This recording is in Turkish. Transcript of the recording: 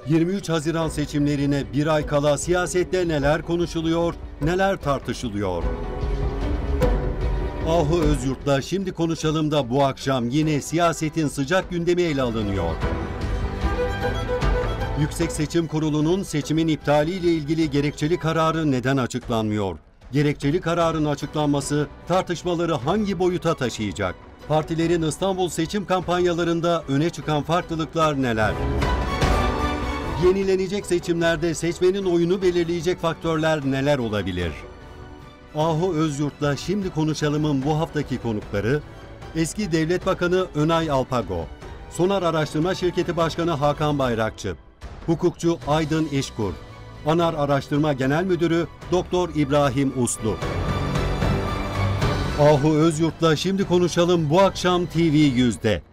23 Haziran seçimlerine bir ay kala siyasette neler konuşuluyor, neler tartışılıyor? Ahu Özyurt'la Şimdi Konuşalım da bu akşam yine siyasetin sıcak gündemi ele alınıyor. Yüksek Seçim Kurulu'nun seçimin iptaliyle ilgili gerekçeli kararı neden açıklanmıyor? Gerekçeli kararın açıklanması tartışmaları hangi boyuta taşıyacak? Partilerin İstanbul seçim kampanyalarında öne çıkan farklılıklar neler? Yenilenecek seçimlerde seçmenin oyunu belirleyecek faktörler neler olabilir? Ahu Özyurt'la Şimdi Konuşalım'ın bu haftaki konukları, eski Devlet Bakanı Önay Alpago, Sonar Araştırma Şirketi Başkanı Hakan Bayrakçı, hukukçu Aydın İşkur, ANAR Araştırma Genel Müdürü Doktor İbrahim Uslu. Ahu Özyurt'la Şimdi Konuşalım bu akşam TV100'de.